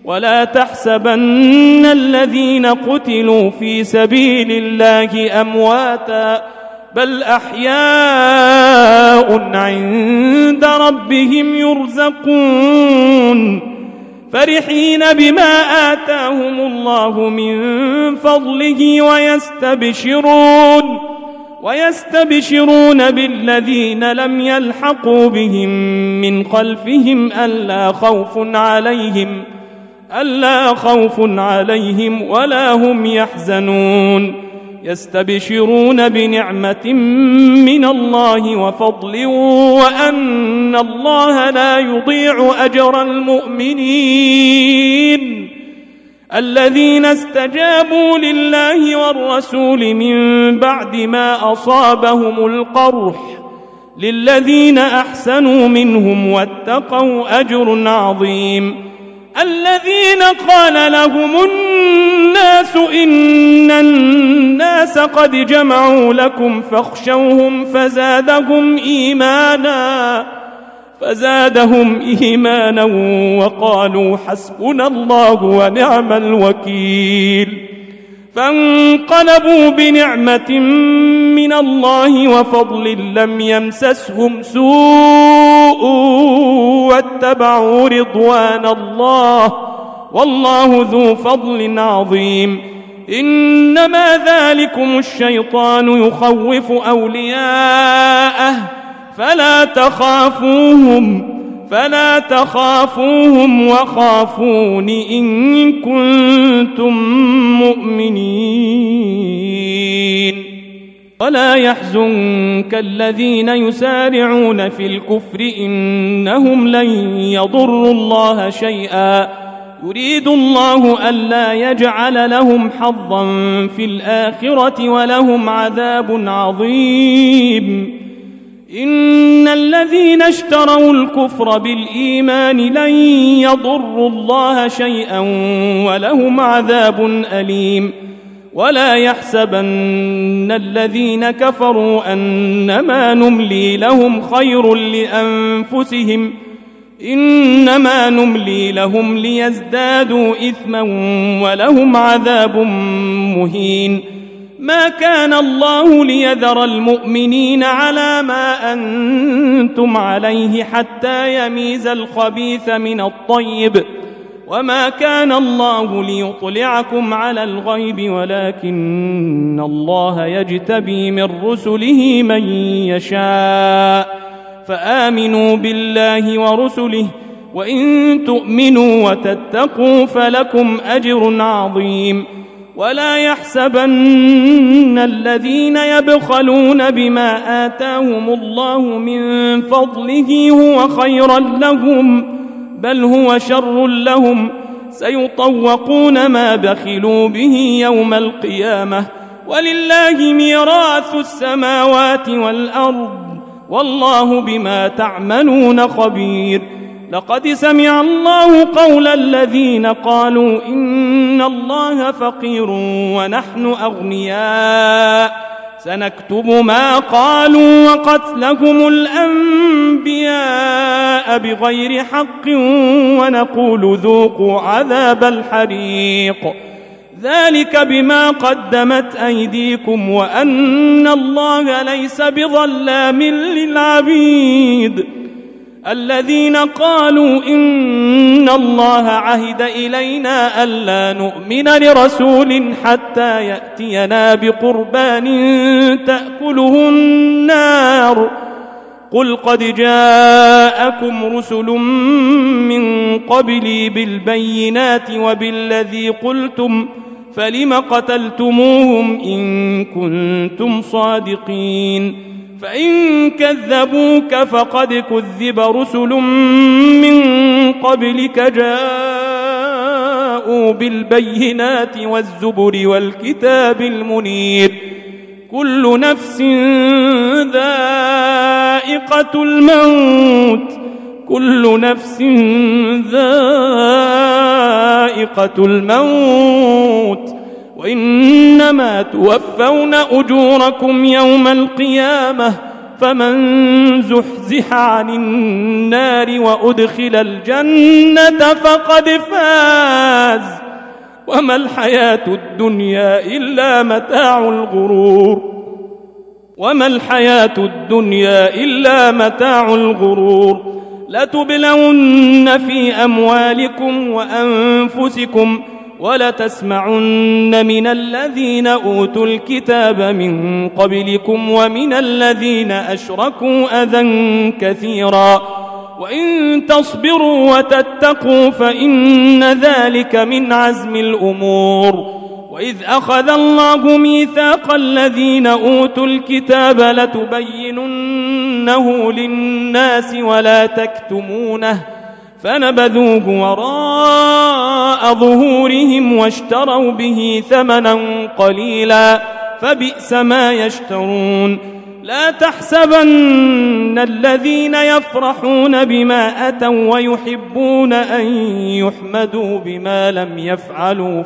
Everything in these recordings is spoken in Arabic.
ولا تحسبن الذين قتلوا في سبيل الله أمواتا بل أحياء عند ربهم يرزقون فرحين بما آتاهم الله من فضله ويستبشرون بالذين لم يلحقوا بهم من خلفهم ألا خوف عليهم ولا هم يحزنون يستبشرون بنعمة من الله وفضل وأن الله لا يضيع أجر المؤمنين الذين استجابوا لله والرسول من بعد ما أصابهم القرح للذين أحسنوا منهم واتقوا أجر عظيم الذين قال لهم الناس إن الناس قد جمعوا لكم فاخشوهم فزادهم إيمانا وقالوا حسبنا الله ونعم الوكيل فانقلبوا بنعمة من الله وفضل لم يمسسهم سوء واتبعوا رضوان الله والله ذو فضل عظيم إنما ذلكم الشيطان يخوف أولياءه فلا تخافوهم وخافون إن كنتم مؤمنين ولا يحزنك الذين يسارعون في الكفر إنهم لن يضروا الله شيئا يريد الله ألا يجعل لهم حظا في الآخرة ولهم عذاب عظيم إن الذين اشتروا الكفر بالإيمان لن يضروا الله شيئا ولهم عذاب أليم ولا يحسبن الذين كفروا أنما نملي لهم خير لأنفسهم إنما نملي لهم ليزدادوا إثما ولهم عذاب مهين ما كان الله ليذر المؤمنين على ما أنتم عليه حتى يميز الخبيث من الطيب وما كان الله ليطلعكم على الغيب ولكن الله يجتبي من رسله من يشاء فآمنوا بالله ورسله وإن تؤمنوا وتتقوا فلكم أجر عظيم ولا يحسبن الذين يبخلون بما آتاهم الله من فضله هو خيرا لهم بل هو شر لهم سيطوقون ما بخلوا به يوم القيامة ولله ميراث السماوات والأرض والله بما تعملون خبير لقد سمع الله قول الذين قالوا إن الله فقير ونحن أغنياء سنكتب ما قالوا وقتلهم الأنبياء بغير حق ونقول ذوقوا عذاب الحريق ذلك بما قدمت أيديكم وأن الله ليس بظلام للعبيد الذين قالوا إن الله عهد إلينا ألا نؤمن لرسول حتى يأتينا بقربان تأكله النار قل قد جاءكم رسل من قبلي بالبينات وبالذي قلتم فلم قتلتموهم إن كنتم صادقين فإن كذبوك فقد كذب رسل من قبلك جاءوا بالبينات والزبر والكتاب المنير كل نفس ذائقة الموت وإنما توفون أجوركم يوم القيامة فمن زحزح عن النار وأدخل الجنة فقد فاز وما الحياة الدنيا إلا متاع الغرور لتبلون في أموالكم وأنفسكم ولتسمعن من الذين أوتوا الكتاب من قبلكم ومن الذين أشركوا أذى كثيرا وإن تصبروا وتتقوا فإن ذلك من عزم الأمور. وإذ أخذ الله ميثاق الذين أوتوا الكتاب لتبيننه للناس ولا تكتمونه فنبذوه وراء ظهورهم واشتروا به ثمنا قليلا فبئس ما يشترون. لا تحسبن الذين يفرحون بما أتوا ويحبون أن يحمدوا بما لم يفعلوا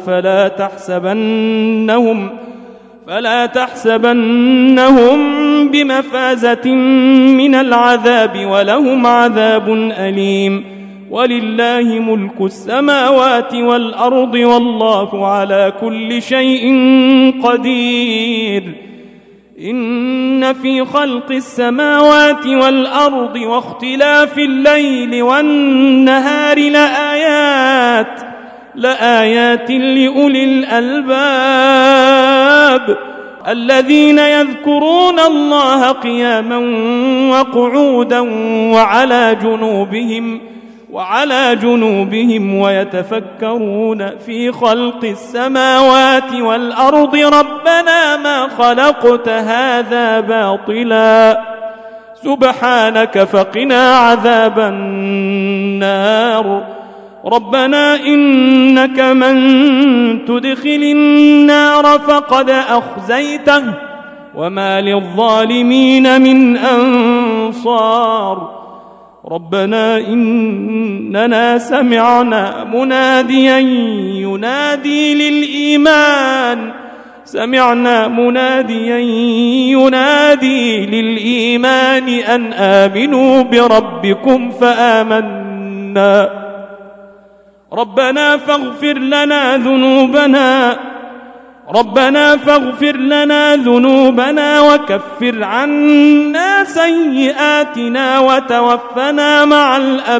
فلا تحسبنهم بمفازة من العذاب ولهم عذاب أليم. ولله ملك السماوات والأرض والله على كل شيء قدير. إن في خلق السماوات والأرض واختلاف الليل والنهار لآيات لأولي الألباب الذين يذكرون الله قياما وقعودا وعلى جنوبهم ويتفكرون في خلق السماوات والأرض ربنا ما خلقت هذا باطلا سبحانك فقنا عذاب النار. ربنا إنك من تدخل النار فقد أخزيته وما للظالمين من أنصار. ربنا إننا سمعنا مناديا ينادي للإيمان أن آمنوا بربكم فآمنا. ربنا فاغفر لنا ذنوبنا وكفر عنا سيئاتنا وتوفنا مع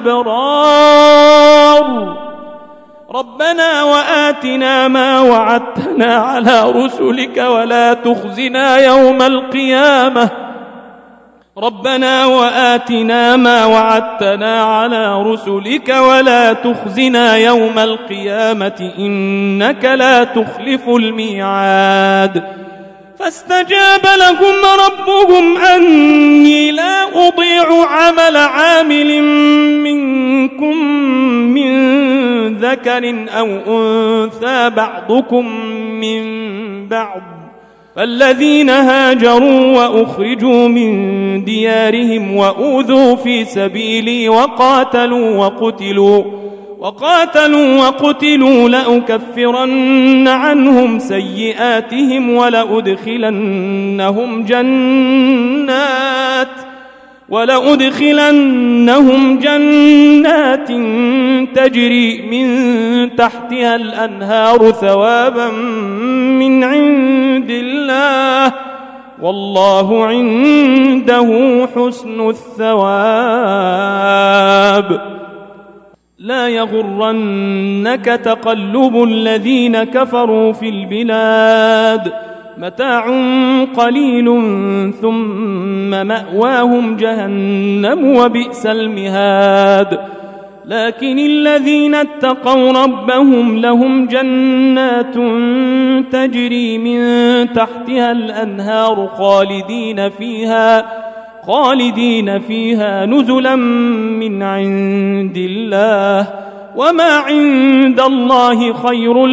الأبرار. ربنا وآتنا ما وعدتنا على رسلك ولا تخزنا يوم القيامة. ربنا وآتنا ما وعدتنا على رسلك ولا تخزنا يوم القيامة إنك لا تخلف الميعاد. فاستجاب لهم ربهم أني لا أضيع عمل عامل منكم من ذكر أو أنثى بعضكم من بعض فالذين هاجروا وأخرجوا من ديارهم وأوذوا في سبيلي وقاتلوا وقتلوا لأكفرن عنهم سيئاتهم ولأدخلنهم جنات تجري من تحتها الأنهار ثوابا من عند الله والله عنده حسن الثواب. لا يغرنك تقلب الذين كفروا في البلاد متاع قليل ثم مأواهم جهنم وبئس المهاد. لكن الذين اتقوا ربهم لهم جنات تجري من تحتها الأنهار خالدين فيها نزلا من عند الله وما عند الله خير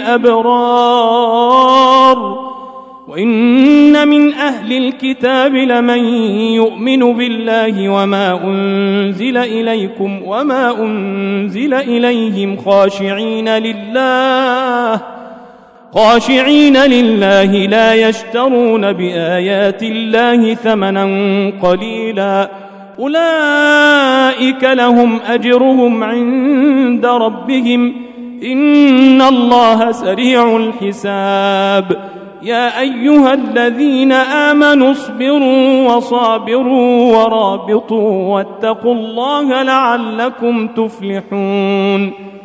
للأبرار. وإن من أهل الكتاب لمن يؤمن بالله وما أنزل إليكم وما أنزل إليهم خاشعين لله لا يشترون بآيات الله ثمنا قليلا أولئك لهم أجرهم عند ربهم إن الله سريع الحساب يا أيها الذين آمنوا اصبروا وصابروا ورابطوا واتقوا الله لعلكم تفلحون